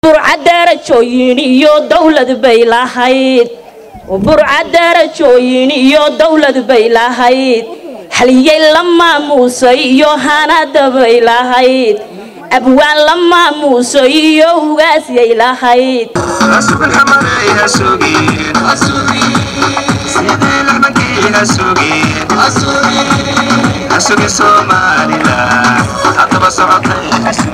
burcadarajoyin iyo dawlad bay lahayd burcadarajoyin iyo dawlad bay lahayd haliyay la maamusay iyo hanada bay lahayd abwaan la maamusay iyo ugaasiyay lahayd asubul xamareeya suugiin sidee la bakiina suugiin asugi Soomaaliland hadaba socotay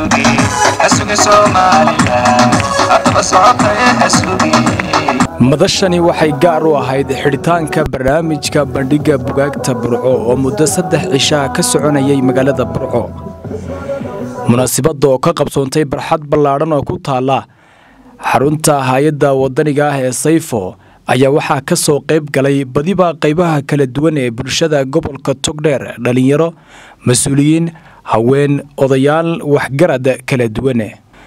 asugi Soomaaliland hadaba socotay asugi madashani waxay gaar u ahayd xidhitaanka barnaamijka bandhiga bugaagta Burco oo muddo 3 cisho ka soconayay magaalada Burco munaasabada oo ka qabsoontay barxad ballaaran oo ku taala xarunta hay'adda wadaniga ah ee Sayfo ayaa waxaa ka soo qayb galay badiba qaybaha kala duwan ee bulshada gobolka Togdheer dhalinyaro mas'uuliyiin haween odayaal waxgarad kala duwan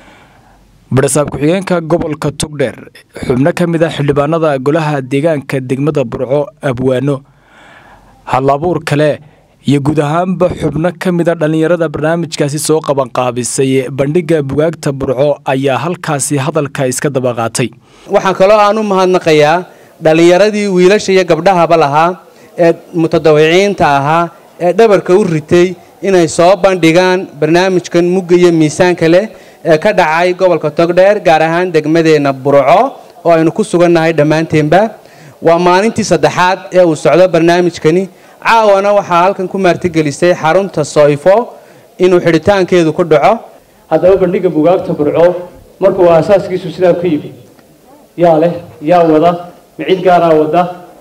barsaab ku-xigeenka gobolka Togdheer xubno ka mid ah xildhibaanada golaha deegaanka degmada Burco abwaano halabuur kale iyo guud ahaanba xubno ka mid ah dhalinyarada barnaamijkaasi soo qaban qaabisay bandhiga bugaagta Burco ayaa halkaasi hadalka iska daba qaatay waxaan kaloo aan u mahadnaqayaa dhalinyaradii wiilasha iyo gabdhahaba lahaa ee mutadawiciinta ahaa ee dhabarka u ritay inay soo bandhigaan barnaamijkan mugga iyo miisaanka leh ee ka dhacay gobolka Togdheer gaar ahaan degmadeena Burco oo aynu ku sugannahay dhamaanteenba waa maalintii saddexaad ee uu socdo barnaamijkani caawana waxaa halkan ku martigelisay xarunta Sayfo inuu xidhitaankeedu ku dhaco haddaba bandhiga bugaagta Burco markuu asaaskiisu sidaa ku yimid yaa leh yaa wada mid gaar ah wada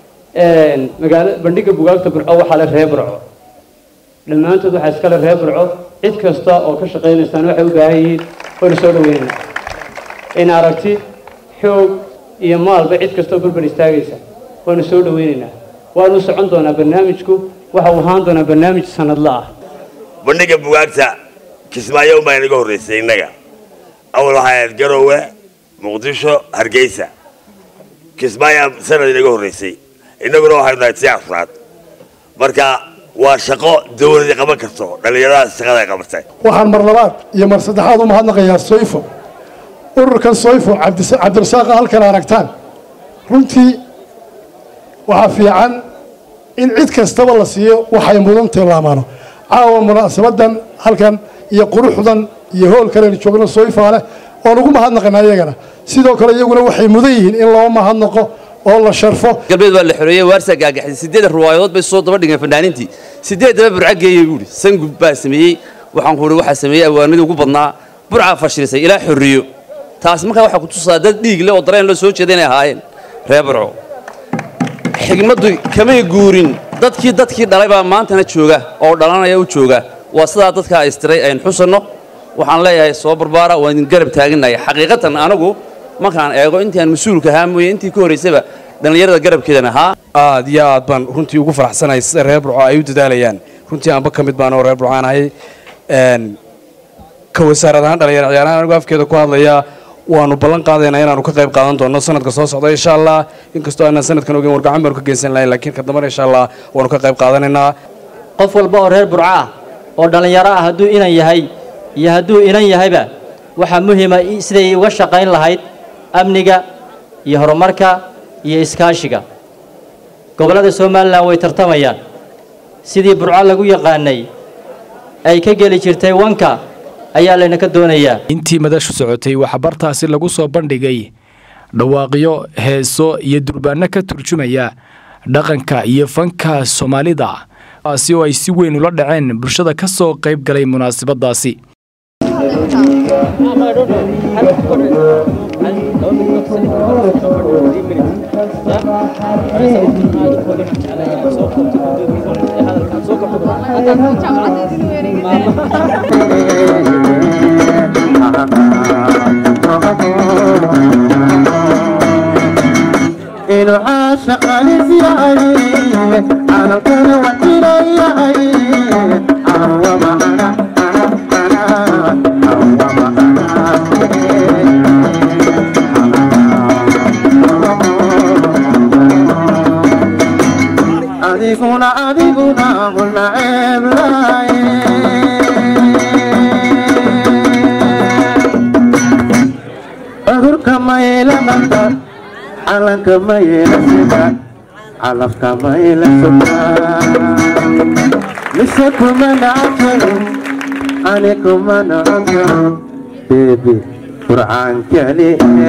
magaalada bandhiga bugaagta Burco waxa la reeb Burco dhamaantood waxa iska la reeb Burco cid kasta oo ka shaqeynaysa waxay u baahan yihiin oo soo dhaweynaa in aragti xoog iyo maalba cid kasta oo barbar istaagaysa oo soo dhaweynaa waanu socon doonaa barnaamijku waxa uu ahaan doonaa barnaamij sanadle ah bandhiga bugaagta Kismaayo ma inaga horeysay inaga awal waxa Garowe Muqdisho Hargeysa Kismaayo sanad inaga horeysay inaguna waxay nahay siyaasad marka waa shaqo dawladda qaban karto dhalinyarada shaqada ay qabatay waxaan mar labaad iyo mar saddexaad u mahadnaqayaa Sayfo ururkan Sayfo Cabdirasaaq halkan aragtaan runtii waxa fiican in cid kastaba la siiyo waxay mudan tilmaamaano caawa munaasabadan halkan iyo quruxdan iyo hool kale joogno Sayfo leh oo ugu mahadnaqnaa iyagana sidoo kale iyaguna waxay mudan yihiin in loo mahadnaqo oo la sharfo galbeed waa la xoreeyay waarsa gaagaxay 8 riwaayadood bay soo daba dhigeen fanaaniintii 8 daba burcageeyay buuri sangub baa sameeyay waxaan ku waxa sameeyay awaanadii ugu badnaa burca fashirisay ilaa xorriyo taas marka waxa ku tusaa dad dhiig leh oo dareen la soo jeedinay ahaayeen reer Burco xigmadu kama guurin dadkii dhalay baa maantana jooga oo dhalanaya u jooga waa sida dadka ay istiray ay xusano waxaan leeyahay soo barbaara waa in garab taaganahay xaqiiqatan anagu markaan eego intii aan mas'uulka ahaa mooyee intii ka horeysayba dhalinyarada garabkeedana ahaa aad iyo aad baan runtii ugu faraxsanahay sida reer Burco ay u dadaalayaan runtii aanba ka mid baan oo reer Burco ahay ka wasaaradahan dhalinyarada anigu afkeeda ku hadlaya waanu ballan qaadaynaa inaanu ka qayb qaadan doono sanadka soo socda insha Allah inkastoo aan sanadkan ogeyn wargacan baan ka geysan lahayn laakiin kadamar insha Allah waanu ka qayb qaadanaynaa qof walba oo reer Burco ah oo dhalinyaro ah haduu inan yahay iyo haduu inan yahayba waxa muhiim ah siday uga shaqeyn lahayd amniga iyo horumarka iyo iskaashiga gobolada Soomaaliland way tartamayaan sidii Burco lagu yaqaanay ay ka gali jirtay wanka ayaa leena ka doonayaa intii madashu socotay waxa bartaasi lagu soo bandhigay dhawaaqyo heeso iyo durbaano ka turjumaya dhaqanka iyo fanka Soomaalida oo ay si weyn ula dhaceen bulshada ka soo qayb galay munaasabadaasi إنه عاشق لزياده على الكل وإليه عروة معنا أذيقنا قلنا عيب kama ila manta alan kama ila sida alaf kama ila suka misakuma na'akum anikuma na'akum baby Quran kali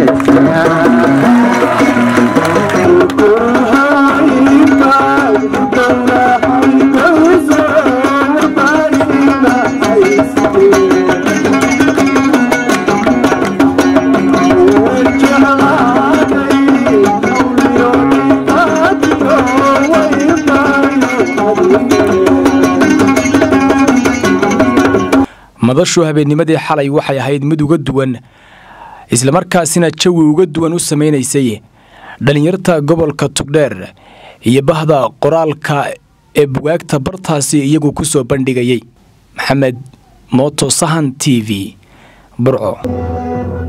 madashu habeennimadii xalay waxay ahayd mid uga duwan isla markaasina jawi uga duwan u samaynaysay dhalinyarta gobolka Togdheer iyo bahda qoraalka ee bugaagta bartaasi iyagu ku soo bandhigayay maxamed Moto Sahan TV Burco